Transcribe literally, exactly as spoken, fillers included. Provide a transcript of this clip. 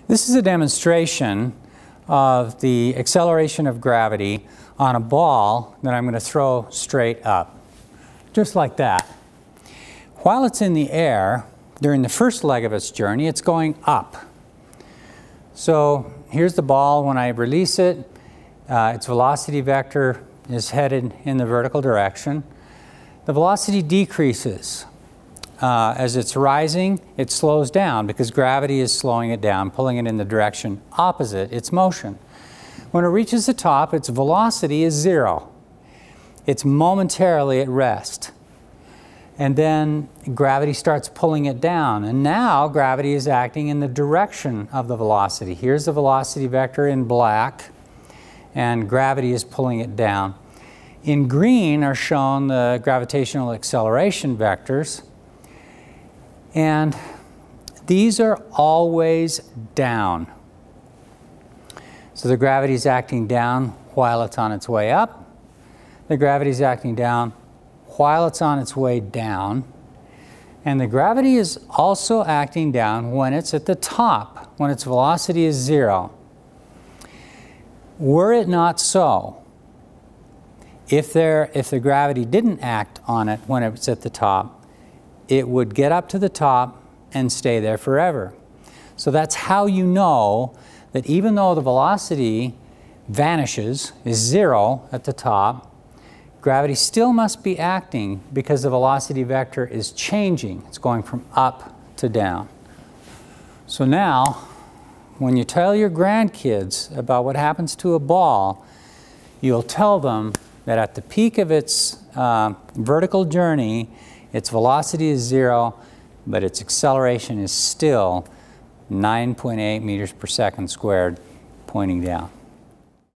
This is a demonstration of the acceleration of gravity on a ball that I'm going to throw straight up, just like that. While it's in the air, during the first leg of its journey, it's going up. So here's the ball. When I release it, uh, its velocity vector is headed in the vertical direction. The velocity decreases. Uh, as it's rising, it slows down because gravity is slowing it down, pulling it in the direction opposite its motion. When it reaches the top, its velocity is zero. It's momentarily at rest. And then gravity starts pulling it down. And now gravity is acting in the direction of the velocity. Here's the velocity vector in black, and gravity is pulling it down. In green are shown the gravitational acceleration vectors. And these are always down. So the gravity is acting down while it's on its way up. The gravity is acting down while it's on its way down. And the gravity is also acting down when it's at the top, when its velocity is zero. Were it not so, if, there, if the gravity didn't act on it when it was at the top, it would get up to the top and stay there forever. So that's how you know that even though the velocity vanishes, is zero at the top, gravity still must be acting because the velocity vector is changing. It's going from up to down. So now, when you tell your grandkids about what happens to a ball, you'll tell them that at the peak of its uh, vertical journey, its velocity is zero, but its acceleration is still nine point eight meters per second squared, pointing down.